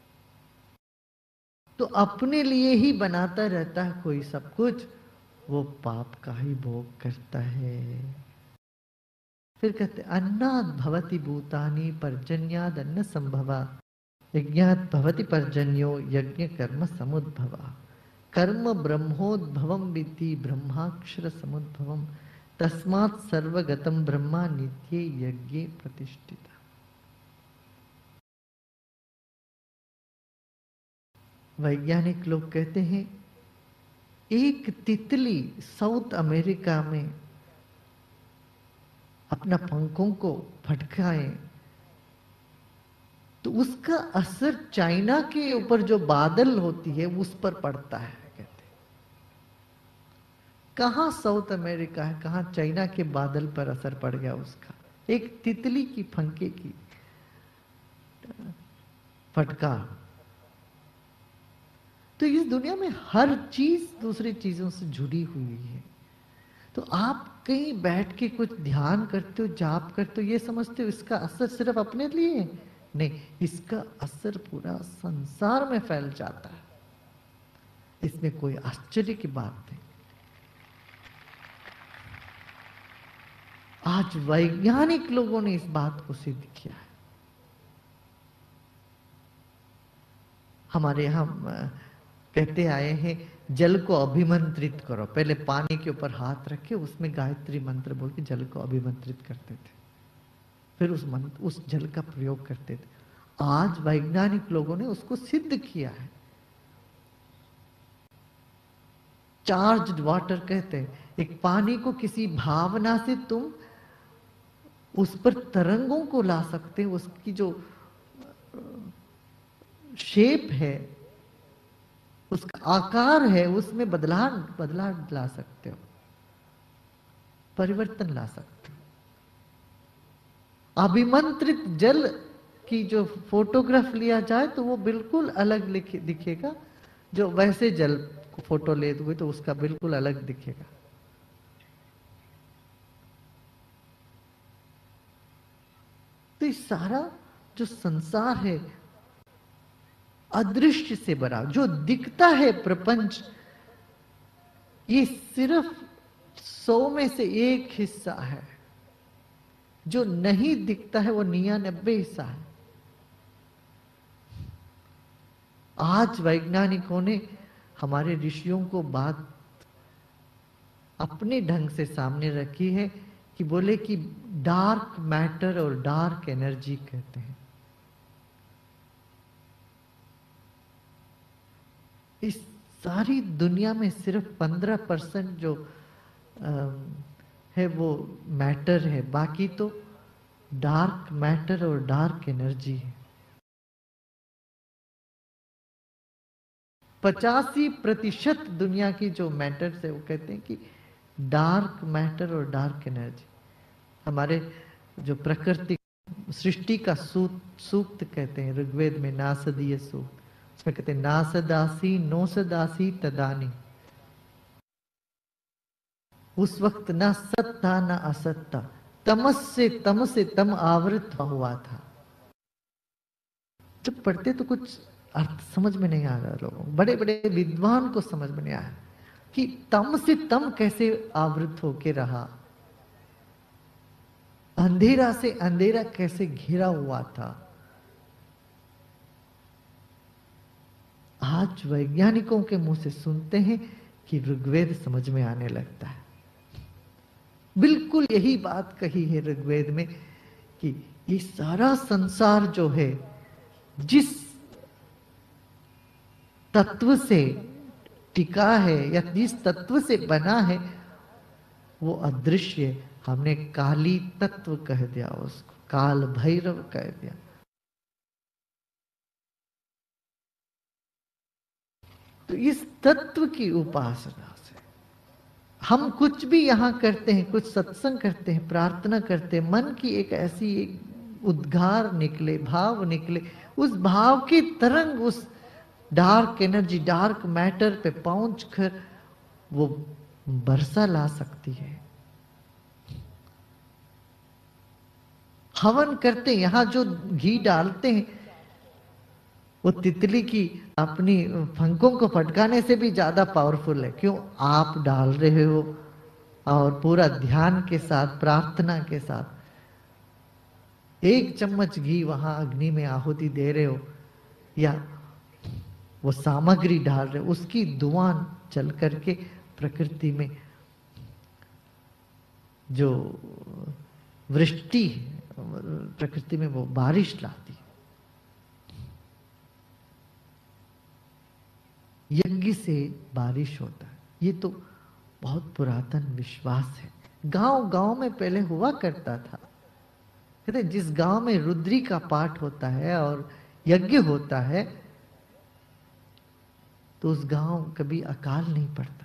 तो अपने लिए ही बनाता रहता है कोई सब कुछ, वो पाप का ही भोग करता है। फिर कहते अन्नाद भवति भूतानि पर्जन्याद अन्न संभवा, यज्ञात भवति पर्जन्यो यज्ञ कर्म समुद्भवा, कर्म ब्रह्मोद्भवम विद्धि ब्रह्माक्षर समुद्भवम, तस्मात् सर्वगतम ब्रह्मा नित्ये यज्ञे प्रतिष्ठिता। वैज्ञानिक लोग कहते हैं एक तितली साउथ अमेरिका में अपना पंखों को फटकाए तो उसका असर चाइना के ऊपर जो बादल होती है उस पर पड़ता है। कहते कहां साउथ अमेरिका है, कहां चाइना के बादल पर असर पड़ गया उसका, एक तितली की पंखे की फटका। तो इस दुनिया में हर चीज दूसरी चीजों से जुड़ी हुई है। तो आप कहीं बैठ के कुछ ध्यान करते हो, जाप करते हो, ये समझते हो इसका असर सिर्फ अपने लिए है? नहीं, इसका असर पूरा संसार में फैल जाता है। इसमें कोई आश्चर्य की बात नहीं। आज वैज्ञानिक लोगों ने इस बात को सिद्ध किया है। हमारे यहां कहते आए हैं जल को अभिमंत्रित करो। पहले पानी के ऊपर हाथ रखे उसमें गायत्री मंत्र बोल के जल को अभिमंत्रित करते थे, फिर उस मंत्र उस जल का प्रयोग करते थे। आज वैज्ञानिक लोगों ने उसको सिद्ध किया है। चार्ज्ड वाटर कहते हैं, एक पानी को किसी भावना से तुम उस पर तरंगों को ला सकते हो, उसकी जो शेप है, उसका आकार है, उसमें बदलाव बदलाव ला सकते हो, परिवर्तन ला सकते हो। अभिमंत्रित जल की जो फोटोग्राफ लिया जाए तो वो बिल्कुल अलग दिखेगा, जो वैसे जल को फोटो ले दोगे तो उसका बिल्कुल अलग दिखेगा। तो इस सारा जो संसार है अदृश्य से बना, जो दिखता है प्रपंच, ये सिर्फ सौ में से एक हिस्सा है। जो नहीं दिखता है वो निन्यानबे हिस्सा है। आज वैज्ञानिकों ने हमारे ऋषियों को बात अपने ढंग से सामने रखी है कि बोले कि डार्क मैटर और डार्क एनर्जी कहते हैं। इस सारी दुनिया में सिर्फ पंद्रह परसेंट जो आ, है वो मैटर है, बाकी तो डार्क मैटर और डार्क एनर्जी है। पचासी प्रतिशत दुनिया की जो मैटर है वो कहते हैं कि डार्क मैटर और डार्क एनर्जी। हमारे जो प्रकृति सृष्टि का सूक्त सूक्त कहते हैं ऋग्वेद में नासदीय सूक्त, उसमें कहते हैं नासदासी नोसदासी तदानी। उस वक्त ना सत था ना असत था, तमस से तम से तम आवृत हुआ था। जब पढ़ते तो कुछ अर्थ समझ में नहीं आ रहा लोगों, बड़े बड़े विद्वान को समझ में नहीं आया कि तम से तम कैसे आवृत होके रहा, अंधेरा से अंधेरा कैसे घिरा हुआ था। आज वैज्ञानिकों के मुंह से सुनते हैं कि ऋग्वेद समझ में आने लगता है। बिल्कुल यही बात कही है ऋग्वेद में कि ये सारा संसार जो है जिस तत्व से टिका है या जिस तत्व से बना है वो अदृश्य। हमने काली तत्व कह दिया उसको, काल भैरव कह दिया। तो इस तत्व की उपासना से हम कुछ भी यहां करते हैं, कुछ सत्संग करते हैं, प्रार्थना करते हैं, मन की एक ऐसी एक उद्गार निकले, भाव निकले, उस भाव की तरंग उस डार्क एनर्जी, डार्क मैटर पे पहुंच कर वो बरसा ला सकती है। हवन करते हैं, यहां जो घी डालते हैं वो तितली की अपनी पंखों को फटकाने से भी ज्यादा पावरफुल है। क्यों? आप डाल रहे हो और पूरा ध्यान के साथ, प्रार्थना के साथ एक चम्मच घी वहां अग्नि में आहुति दे रहे हो, या वो सामग्री डाल रहे हो, उसकी धुआं चल करके प्रकृति में जो वृष्टि, प्रकृति में वो बारिश लाती है। यज्ञ से बारिश होता है, ये तो बहुत पुरातन विश्वास है। गांव गांव में पहले हुआ करता था। कहते जिस गांव में रुद्री का पाठ होता है और यज्ञ होता है तो उस गांव कभी अकाल नहीं पड़ता।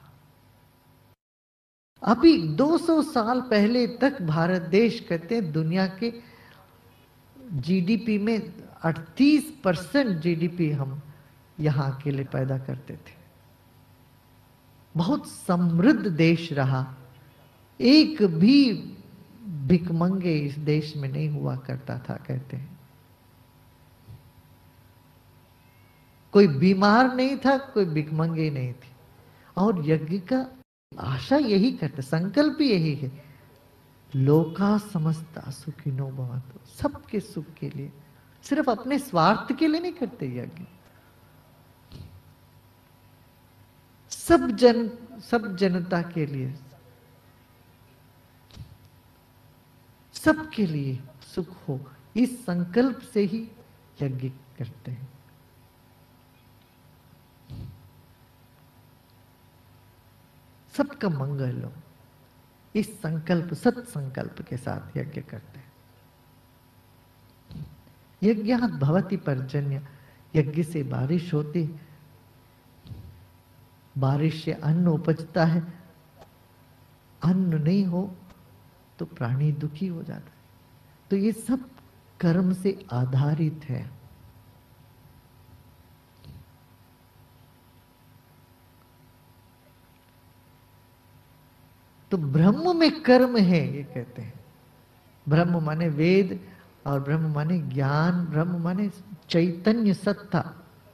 अभी दो सौ साल पहले तक भारत देश, कहते हैं, दुनिया के जीडीपी में अड़तीस परसेंट जीडीपी हम यहां के लिए पैदा करते थे। बहुत समृद्ध देश रहा। एक भी भिखमंगे इस देश में नहीं हुआ करता था, कहते हैं। कोई बीमार नहीं था, कोई भिखमंगे नहीं थी। और यज्ञ का आशा यही करते, संकल्प यही है, लोका समस्ता सुखिनो भवन्तु, सबके सुख के लिए, सिर्फ अपने स्वार्थ के लिए नहीं करते यज्ञ। सब जन सब जनता के लिए, सबके लिए सुख हो, इस संकल्प से ही यज्ञ करते हैं। सबका मंगल हो, इस संकल्प, सत संकल्प के साथ यज्ञ करते हैं। यज्ञात् भवति पर्जन्य, यज्ञ से बारिश होती, बारिश से अन्न उपजता है। अन्न नहीं हो तो प्राणी दुखी हो जाता है। तो ये सब कर्म से आधारित है। तो ब्रह्म में कर्म है, ये कहते हैं। ब्रह्म माने वेद, और ब्रह्म माने ज्ञान, ब्रह्म माने चैतन्य सत्ता,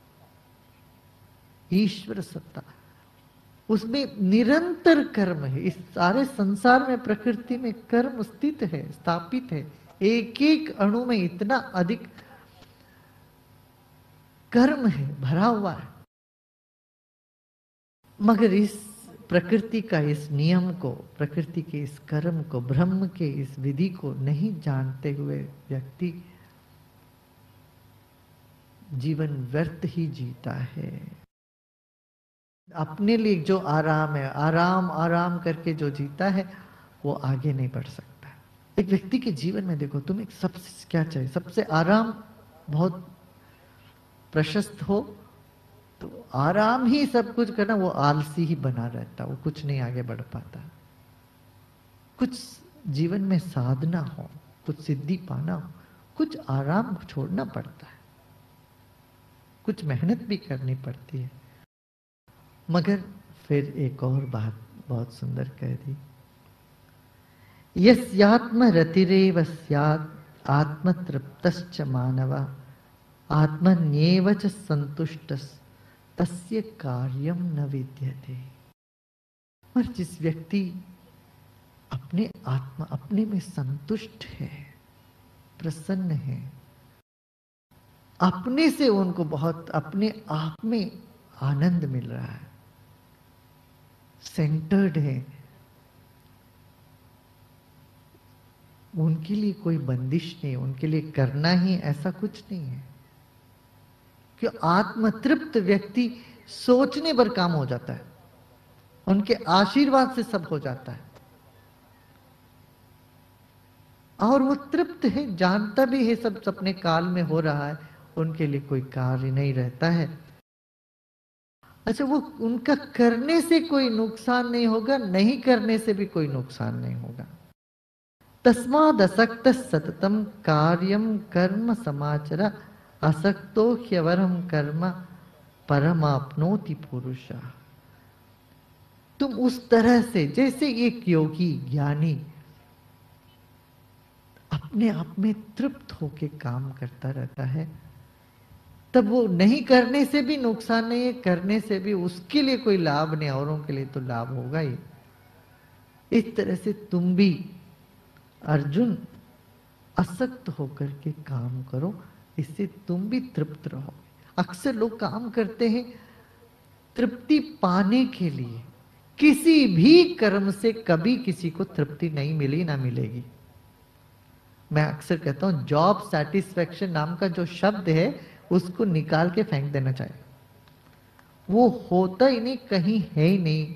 ईश्वर सत्ता। उसमें निरंतर कर्म है। इस सारे संसार में, प्रकृति में कर्म स्थित है, स्थापित है। एक एक अणु में इतना अधिक कर्म है, भरा हुआ है। मगर इस प्रकृति का इस नियम को, प्रकृति के इस कर्म को, ब्रह्म के इस विधि को नहीं जानते हुए व्यक्ति जीवन व्यर्थ ही जीता है। अपने लिए जो आराम है, आराम आराम करके जो जीता है, वो आगे नहीं बढ़ सकता। एक व्यक्ति के जीवन में देखो, तुम एक सबसे क्या चाहिए? सबसे आराम बहुत प्रशस्त हो तो आराम ही सब कुछ करना, वो आलसी ही बना रहता, वो कुछ नहीं आगे बढ़ पाता। कुछ जीवन में साधना हो, कुछ सिद्धि पाना हो, कुछ आराम छोड़ना पड़ता है, कुछ मेहनत भी करनी पड़ती है। मगर फिर एक और बात बहुत सुंदर कह दी, यस्यात्म रतिरेव स्यात् आत्मतृप्तश्च मानवा आत्मन्येव च संतुष्टस् तस्य कार्यम न विद्यते। और जिस व्यक्ति अपने आत्मा, अपने में संतुष्ट है, प्रसन्न है, अपने से उनको बहुत, अपने आप में आनंद मिल रहा है, सेंटर्ड है, उनके लिए कोई बंदिश नहीं, उनके लिए करना ही ऐसा कुछ नहीं है। कि आत्मतृप्त व्यक्ति सोचने पर काम हो जाता है, उनके आशीर्वाद से सब हो जाता है, और वो तृप्त है, जानता भी है सब अपने काल में हो रहा है, उनके लिए कोई कार्य नहीं रहता है। अच्छा, वो उनका करने से कोई नुकसान नहीं होगा, नहीं करने से भी कोई नुकसान नहीं होगा। तस्मादसक्त सततम कार्यम कर्म समाचर, असक्तो ह्यवरम कर्म परमाप्नोति पुरुष। तुम उस तरह से, जैसे एक योगी ज्ञानी अपने आप में तृप्त होके काम करता रहता है, तब वो नहीं करने से भी नुकसान नहीं है, करने से भी उसके लिए कोई लाभ नहीं, औरों के लिए तो लाभ होगा ही। इस तरह से तुम भी अर्जुन असक्त होकर के काम करो, इससे तुम भी तृप्त रहो। अक्सर लोग काम करते हैं तृप्ति पाने के लिए, किसी भी कर्म से कभी किसी को तृप्ति नहीं मिली ना मिलेगी। मैं अक्सर कहता हूं जॉब सेटिस्फैक्शन नाम का जो शब्द है उसको निकाल के फेंक देना चाहिए, वो होता ही नहीं, कहीं है ही नहीं।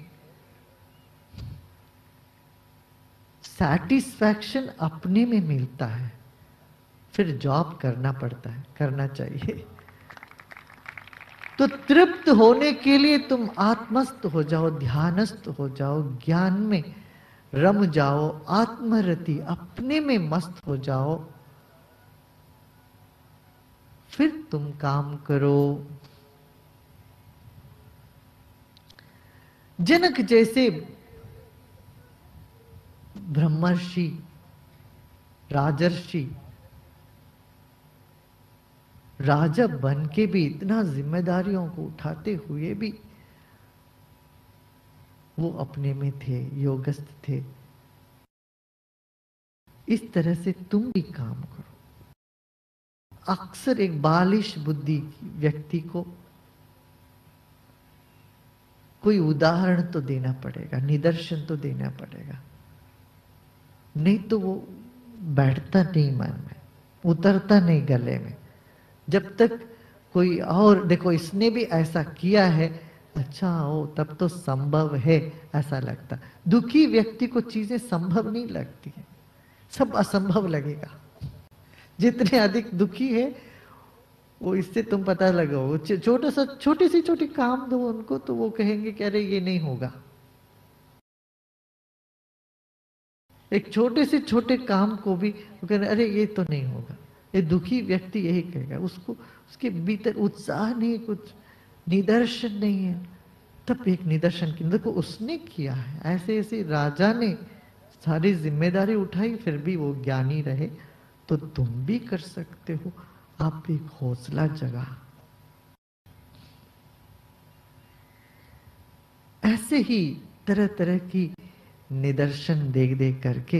सैटिस्फैक्शन अपने में मिलता है, फिर जॉब करना पड़ता है, करना चाहिए। तो तृप्त होने के लिए तुम आत्मस्थ हो जाओ, ध्यानस्थ हो जाओ, ज्ञान में रम जाओ, आत्मरति अपने में मस्त हो जाओ, फिर तुम काम करो। जनक जैसे ब्रह्मर्षि, राजर्षि, राजा बन के भी इतना जिम्मेदारियों को उठाते हुए भी वो अपने में थे, योगस्थ थे। इस तरह से तुम भी काम करो। अक्सर एक बालिश बुद्धि व्यक्ति को कोई उदाहरण तो देना पड़ेगा, निदर्शन तो देना पड़ेगा, नहीं तो वो बैठता नहीं मन में, उतरता नहीं गले में। जब तक कोई और देखो इसने भी ऐसा किया है, अच्छा हो तब तो संभव है, ऐसा लगता। दुखी व्यक्ति को चीजें संभव नहीं लगती है, सब असंभव लगेगा। जितने अधिक दुखी है वो, इससे तुम पता लगाओ, छोटा सा छोटी सी छोटी काम दो उनको तो वो कहेंगे कि अरे ये नहीं होगा। एक छोटे से छोटे काम को भी वो कह रहे अरे ये तो नहीं होगा। ये दुखी व्यक्ति यही कहेगा, उसको उसके भीतर उत्साह नहीं, कुछ निदर्शन नहीं है। तब एक निदर्शन की देखो उसने किया है, ऐसे ऐसे राजा ने सारी जिम्मेदारी उठाई फिर भी वो ज्ञानी रहे, तो तुम भी कर सकते हो। आप एक हौसला जगा। ऐसे ही तरह तरह की निदर्शन देख देख करके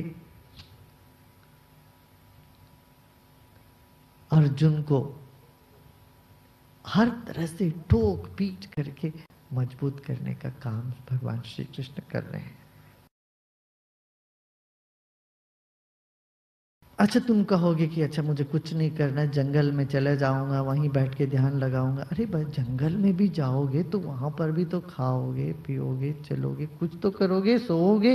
अर्जुन को हर तरह से ठोक पीट करके मजबूत करने का काम भगवान श्री कृष्ण कर रहे हैं। अच्छा, तुम कहोगे कि अच्छा मुझे कुछ नहीं करना, जंगल में चले जाऊंगा, वहीं बैठ के ध्यान लगाऊंगा। अरे भाई, जंगल में भी जाओगे तो वहां पर भी तो खाओगे, पियोगे, चलोगे, कुछ तो करोगे, सोओगे,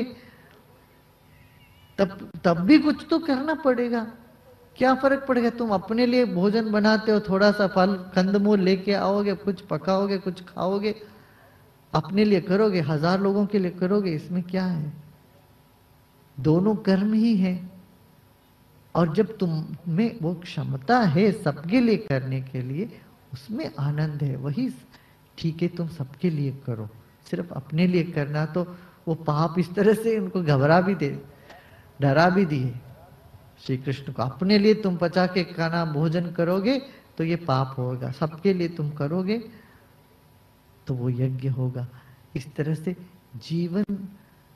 तब तब भी कुछ तो करना पड़ेगा। क्या फर्क पड़ेगा, तुम अपने लिए भोजन बनाते हो, थोड़ा सा फल कंदमूल लेके आओगे, कुछ पकाओगे, कुछ खाओगे, अपने लिए करोगे, हजार लोगों के लिए करोगे, इसमें क्या है? दोनों कर्म ही है। और जब तुम में वो क्षमता है सबके लिए करने के लिए, उसमें आनंद है, वही ठीक है। तुम सबके लिए करो, सिर्फ अपने लिए करना तो वो पाप। इस तरह से उनको घबरा भी दे, डरा भी दिए श्री कृष्ण को। अपने लिए तुम पचा के खाना भोजन करोगे तो ये पाप होगा, सबके लिए तुम करोगे तो वो यज्ञ होगा। इस तरह से जीवन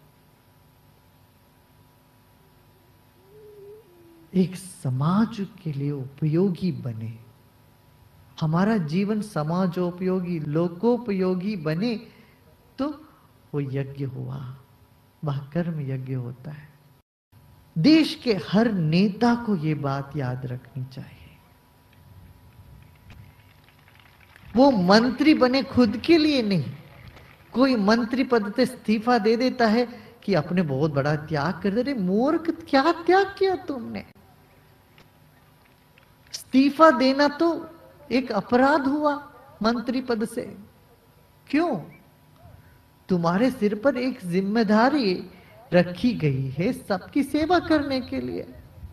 एक समाज के लिए उपयोगी बने, हमारा जीवन समाजोपयोगी, लोकोपयोगी बने, तो वो यज्ञ हुआ, वह कर्म यज्ञ होता है। देश के हर नेता को ये बात याद रखनी चाहिए। वो मंत्री बने खुद के लिए नहीं। कोई मंत्री पद से इस्तीफा दे देता है कि अपने बहुत बड़ा त्याग कर दे रहे। मूर्ख, क्या त्याग किया तुमने? इस्तीफा देना तो एक अपराध हुआ मंत्री पद से। क्यों? तुम्हारे सिर पर एक जिम्मेदारी रखी गई है सबकी सेवा करने के लिए।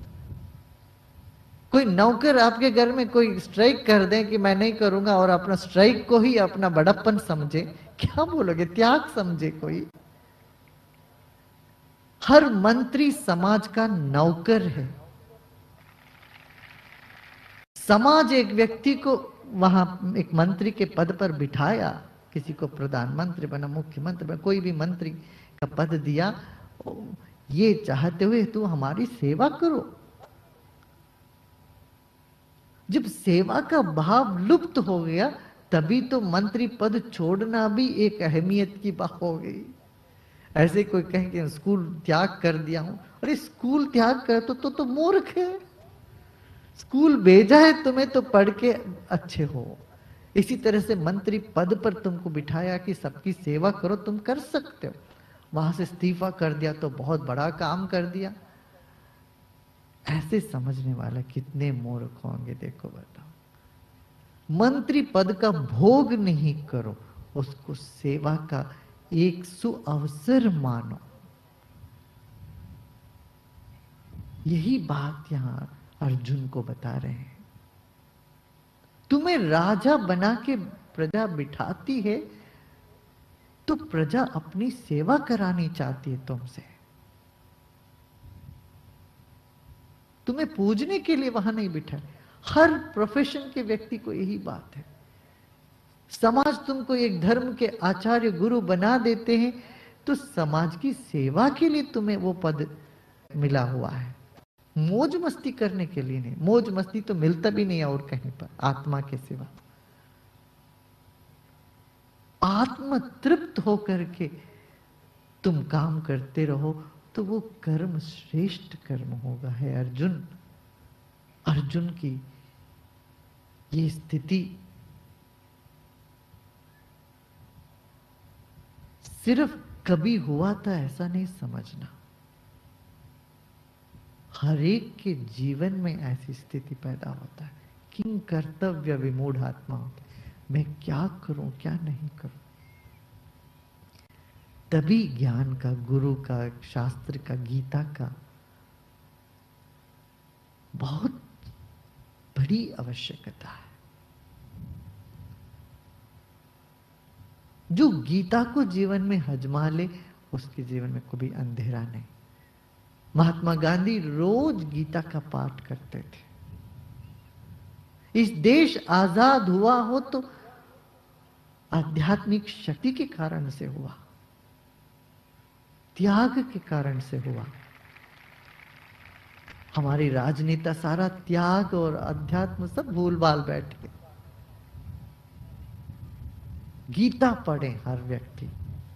कोई नौकर आपके घर में कोई स्ट्राइक कर दे कि मैं नहीं करूंगा और अपना स्ट्राइक को ही अपना बड़प्पन समझे, क्या बोलोगे? त्याग समझे कोई? हर मंत्री समाज का नौकर है। समाज एक व्यक्ति को वहां एक मंत्री के पद पर बिठाया, किसी को प्रधानमंत्री बना, मुख्यमंत्री बना, कोई भी मंत्री का पद दिया, ये चाहते हुए तू हमारी सेवा करो। जब सेवा का भाव लुप्त हो गया तभी तो मंत्री पद छोड़ना भी एक अहमियत की बात हो गई। ऐसे कोई कहे कि स्कूल त्याग कर दिया हूं, अरे स्कूल त्याग कर तो तो, तो मूर्ख है। स्कूल भेजा है तुम्हें तो पढ़ के अच्छे हो। इसी तरह से मंत्री पद पर तुमको बिठाया कि सबकी सेवा करो, तुम कर सकते हो, वहां से इस्तीफा कर दिया तो बहुत बड़ा काम कर दिया। ऐसे समझने वाले कितने मूर्ख होंगे, देखो बताओ। मंत्री पद का भोग नहीं करो, उसको सेवा का एक सुअवसर मानो। यही बात यहां अर्जुन को बता रहे हैं। तुम्हें राजा बना के प्रजा बिठाती है तो प्रजा अपनी सेवा करानी चाहती है तुमसे, तुम्हें पूजने के लिए वहां नहीं बिठाए। हर प्रोफेशन के व्यक्ति को यही बात है। समाज तुमको एक धर्म के आचार्य गुरु बना देते हैं तो समाज की सेवा के लिए तुम्हें वो पद मिला हुआ है, मौज मस्ती करने के लिए नहीं। मौज मस्ती तो मिलता भी नहीं और कहीं पर, आत्मा के सिवा। आत्म तृप्त होकर के तुम काम करते रहो तो वो कर्म श्रेष्ठ कर्म होगा। है अर्जुन, अर्जुन की ये स्थिति सिर्फ कभी हुआ था ऐसा नहीं समझना, हर एक के जीवन में ऐसी स्थिति पैदा होता है। किंग कर्तव्य विमूढ़ आत्मा होता है, मैं क्या करूं क्या नहीं करूं। तभी ज्ञान का, गुरु का, शास्त्र का, गीता का बहुत बड़ी आवश्यकता है। जो गीता को जीवन में हजमा ले उसके जीवन में कभी अंधेरा नहीं। महात्मा गांधी रोज गीता का पाठ करते थे। इस देश आजाद हुआ हो तो आध्यात्मिक शक्ति के कारण से हुआ, त्याग के कारण से हुआ। हमारी राजनेता सारा त्याग और अध्यात्म सब भूल भाल बैठे। गीता पढ़े हर व्यक्ति।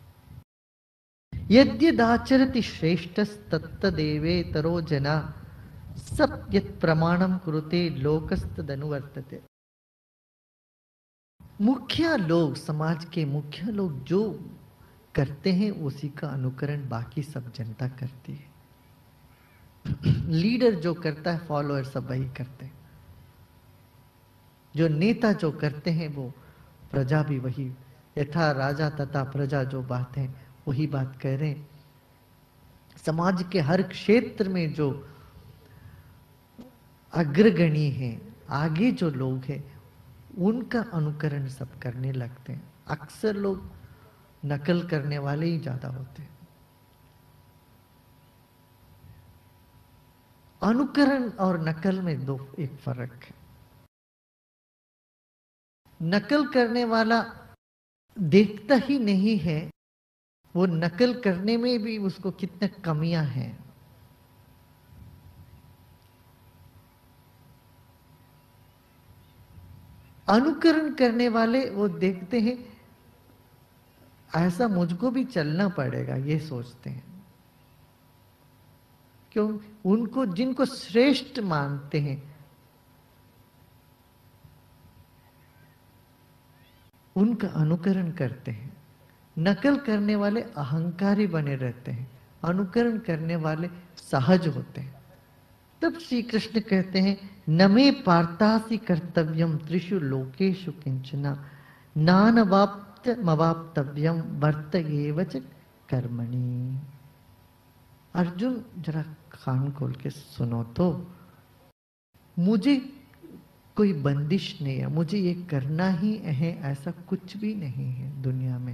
यद्यदाचरति श्रेष्ठस्तत्तदेवेतरो जना सत्यत प्रमाणम कुरुते लोकस्तदनुवर्तते। मुख्य लोग, समाज के मुख्य लोग जो करते हैं उसी का अनुकरण बाकी सब जनता करती है। लीडर जो करता है फॉलोअर सब वही करते हैं। जो नेता जो करते हैं वो प्रजा भी वही, यथा राजा तथा प्रजा जो बात है वही बात कह रहे हैं। समाज के हर क्षेत्र में जो अग्रगणी हैं, आगे जो लोग हैं, उनका अनुकरण सब करने लगते हैं। अक्सर लोग नकल करने वाले ही ज्यादा होते हैं। अनुकरण और नकल में दो एक फर्क है। नकल करने वाला देखता ही नहीं है वो नकल करने में भी उसको कितने कमियां हैं। अनुकरण करने वाले वो देखते हैं ऐसा मुझको भी चलना पड़ेगा, ये सोचते हैं। क्यों? उनको जिनको श्रेष्ठ मानते हैं उनका अनुकरण करते हैं। नकल करने वाले अहंकारी बने रहते हैं, अनुकरण करने वाले सहज होते हैं। तब श्री कृष्ण कहते हैं न मे पार्थासि कर्तव्यम त्रिषु लोकेषु किंचना नानवाप अवाप्तव्यम वर्त एव च कर्मणि। अर्जुन जरा कान खोल के सुनो तो, मुझे कोई बंदिश नहीं है, मुझे ये करना ही है ऐसा कुछ भी नहीं है दुनिया में,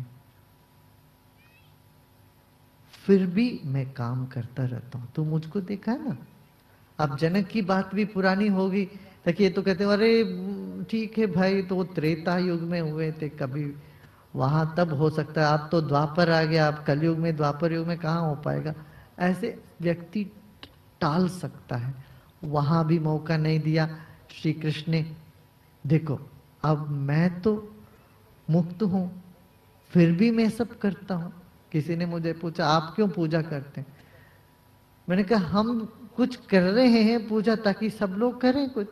फिर भी मैं काम करता रहता हूं। तो मुझको देखा है ना। अब जनक की बात भी पुरानी होगी, तक ये तो कहते हैं अरे ठीक है भाई, तो वो त्रेता युग में हुए थे, कभी वहां तब हो सकता है, आप तो द्वापर आ गया, आप कलयुग में, द्वापर युग में कहाँ हो पाएगा। ऐसे व्यक्ति टाल सकता है, वहां भी मौका नहीं दिया श्री कृष्ण ने। देखो अब मैं तो मुक्त हूं, फिर भी मैं सब करता हूं। किसी ने मुझे पूछा आप क्यों पूजा करते हैं, मैंने कहा हम कुछ कर रहे हैं पूजा ताकि सब लोग करें कुछ।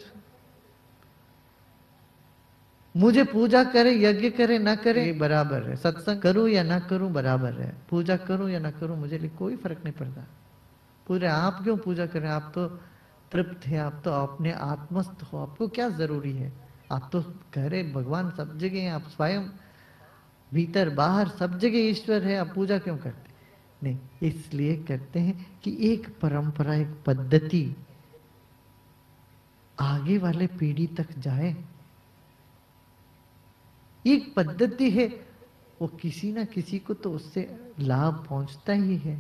मुझे पूजा करे, यज्ञ करे, ना करे बराबर है, सत्संग करूं या ना करूं बराबर है, पूजा करूं या ना करूं मुझे लिए कोई फर्क नहीं पड़ता। पूरे आप क्यों पूजा करें, आप तो तृप्त हैं, आप तो अपने आत्मस्थ हो, आपको क्या जरूरी है। आप तो कह रहे भगवान सब जगह हैं, आप स्वयं भीतर बाहर सब जगह ईश्वर है, आप पूजा क्यों करते नहीं। इसलिए कहते हैं कि एक परंपरा, एक पद्धति आगे वाले पीढ़ी तक जाए। एक पद्धति है, वो किसी ना किसी को तो उससे लाभ पहुंचता ही है।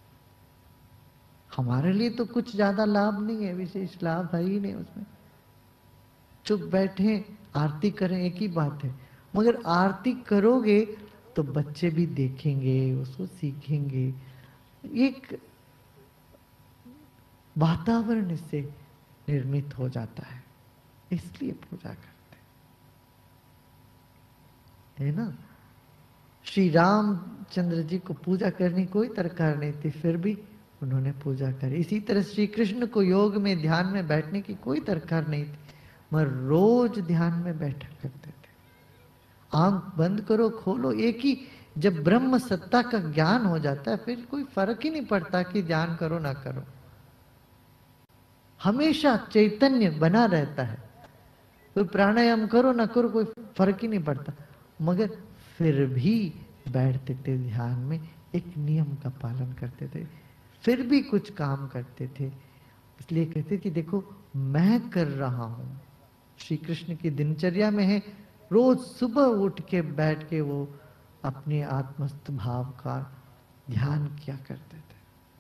हमारे लिए तो कुछ ज्यादा लाभ नहीं है, विशेष लाभ है ही नहीं उसमें। चुप बैठे आरती करें एक ही बात है, मगर आरती करोगे तो बच्चे भी देखेंगे, उसको सीखेंगे, एक वातावरण इससे निर्मित हो जाता है, इसलिए पूजा करते है ना। श्री रामचंद्र जी को पूजा करनी कोई दरकार नहीं थी, फिर भी उन्होंने पूजा करी। इसी तरह श्री कृष्ण को योग में ध्यान में बैठने की कोई दरकार नहीं थी, मगर रोज ध्यान में बैठा करते थे। आंख बंद करो खोलो एक ही, जब ब्रह्म सत्ता का ज्ञान हो जाता है फिर कोई फर्क ही नहीं पड़ता कि ध्यान करो ना करो, हमेशा चैतन्य बना रहता है। कोई प्राणायाम करो ना करो कोई फर्क ही नहीं पड़ता, मगर फिर भी बैठते थे ध्यान में, एक नियम का पालन करते थे, फिर भी कुछ काम करते थे। इसलिए कहते कि देखो मैं कर रहा हूं। श्री कृष्ण की दिनचर्या में है, रोज सुबह उठ के बैठ के वो अपने आत्मस्थ भाव का ध्यान किया करते थे,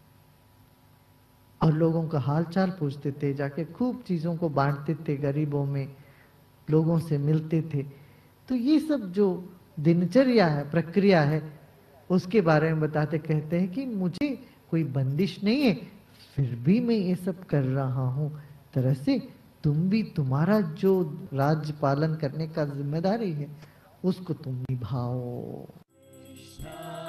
और लोगों का हालचाल पूछते थे, जाके खूब चीजों को बांटते थे, गरीबों में लोगों से मिलते थे। तो ये सब जो दिनचर्या है, प्रक्रिया है, उसके बारे में बताते कहते हैं कि मुझे कोई बंदिश नहीं है, फिर भी मैं ये सब कर रहा हूं। तरह से तुम भी, तुम्हारा जो राज्य पालन करने का जिम्मेदारी है उसको तुम निभाओ।